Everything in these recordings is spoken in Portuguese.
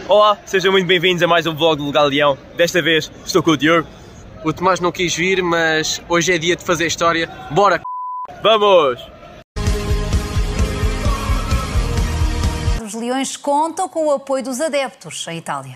Olá, sejam muito bem-vindos a mais um vlog do Legal Leão. Desta vez estou com o Diogo. O Tomás não quis vir, mas hoje é dia de fazer história. Bora! Vamos! Os Leões contam com o apoio dos adeptos em Itália.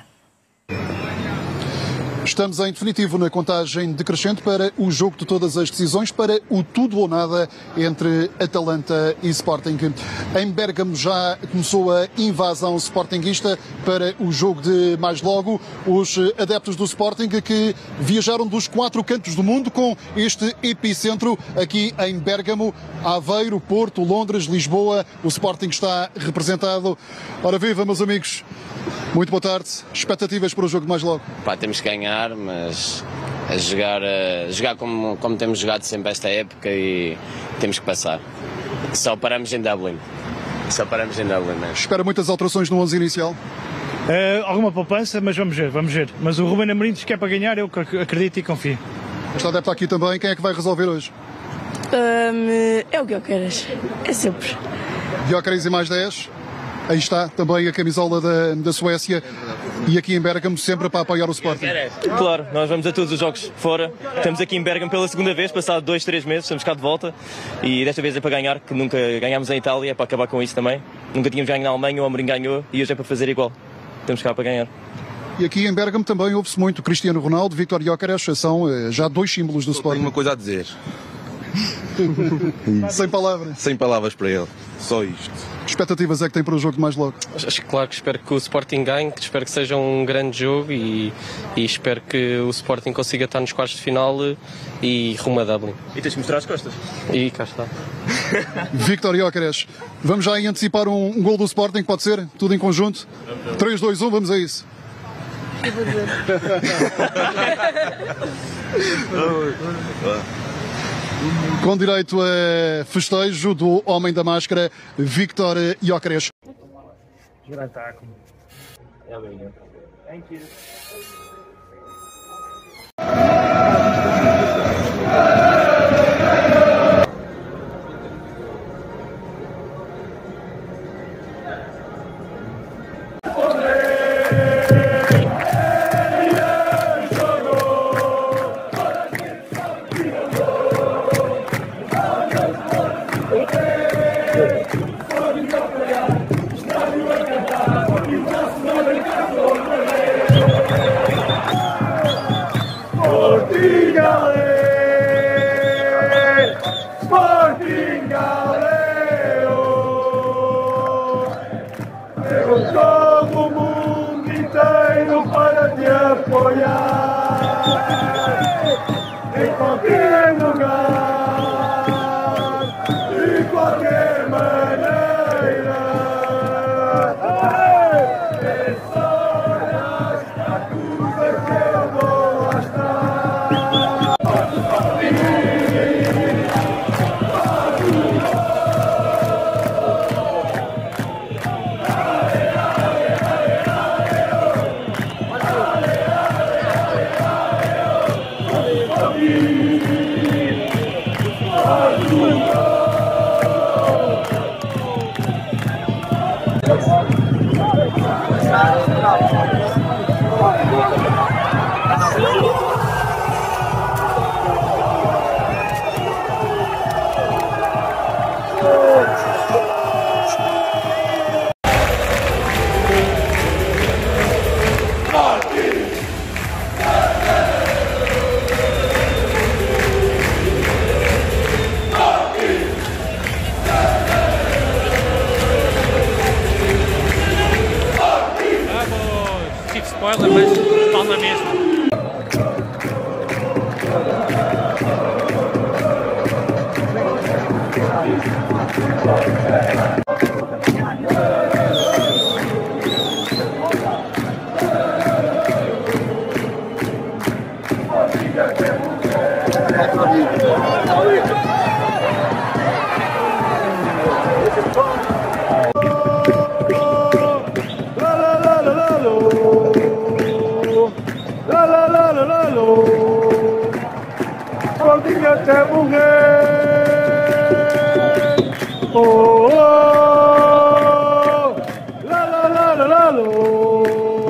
Estamos em definitivo na contagem decrescente para o jogo de todas as decisões, para o tudo ou nada entre Atalanta e Sporting. Em Bérgamo já começou a invasão sportinguista para o jogo de mais logo. Os adeptos do Sporting que viajaram dos 4 cantos do mundo com este epicentro aqui em Bérgamo, Aveiro, Porto, Londres, Lisboa. O Sporting está representado. Ora viva, meus amigos. Muito boa tarde. Expectativas para o jogo de mais logo? Temos que ganhar, mas a jogar como temos jogado sempre esta época e temos que passar. Só paramos em Dublin. Né? Espera muitas alterações no 11 inicial? Alguma poupança, mas vamos ver. Mas o Ruben Amorim diz que é para ganhar, eu acredito e confio. Está adepto aqui também. Quem é que vai resolver hoje? É o Gyökeres, é sempre. Gyökeres e mais 10. Aí está também a camisola da Suécia e aqui em Bérgamo sempre para apoiar o Sporting. Claro, nós vamos a todos os jogos fora. Estamos aqui em Bérgamo pela segunda vez, passado 2, 3 meses, estamos cá de volta e desta vez é para ganhar, que nunca ganhámos em Itália, é para acabar com isso também. Nunca tínhamos ganho na Alemanha, o Amorim ganhou e hoje é para fazer igual. Estamos cá para ganhar. E aqui em Bérgamo também ouve-se muito Cristiano Ronaldo, Viktor Gyökeres, são já 2 símbolos do Sporting. Tenho uma coisa a dizer. Sem palavras. Sem palavras para ele, só isto. Que expectativas é que tem para o jogo de mais logo? Claro que espero que o Sporting ganhe, que espero que seja um grande jogo e espero que o Sporting consiga estar nos quartos de final e rumo a Dublin. E tens de mostrar as costas. E cá está. Viktor Gyökeres, vamos já aí antecipar um gol do Sporting, pode ser? Tudo em conjunto? 3, 2, 1, vamos a isso. Com direito a festejo do homem da máscara, Viktor Gyökeres. Espetáculo. Thank you. Todo o mundo inteiro para te apoiar em qualquer lugar, de qualquer maneira. É só olhar a curva que eu vou lá estar. Spoiler, mas está na mesma. Sporting até morrer. Oh, oh, la la la la la.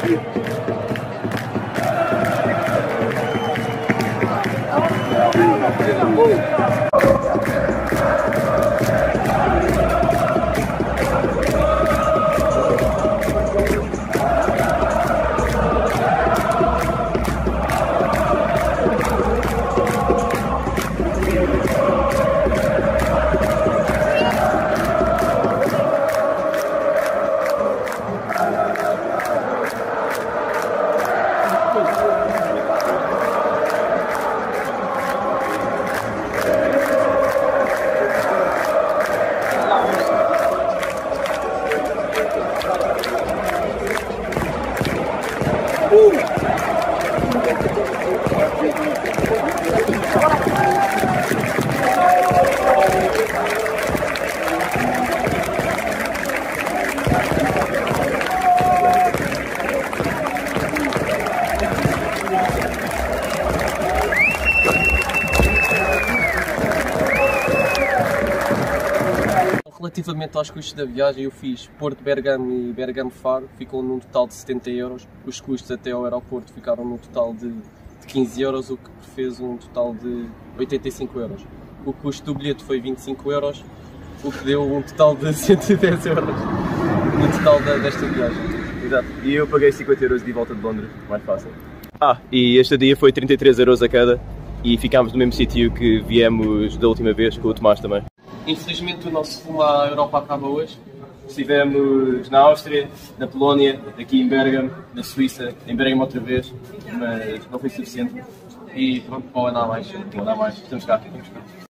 Relativamente aos custos da viagem, eu fiz Porto Bergamo e Bergamo Faro, ficou num total de 70 euros. Os custos até ao aeroporto ficaram num total de 15 euros, o que fez um total de 85 euros. O custo do bilhete foi 25 euros, o que deu um total de 110 euros no total desta viagem. Exato. E eu paguei 50 euros de volta de Londres, mais fácil. E este dia foi 33 euros a cada e ficámos no mesmo sítio que viemos da última vez, com o Tomás também. Infelizmente o nosso rumo à Europa acaba hoje. Estivemos na Áustria, na Polónia, aqui em Bergamo, na Suíça, em Bergamo outra vez, mas não foi suficiente. E pronto, para andar mais, estamos cá.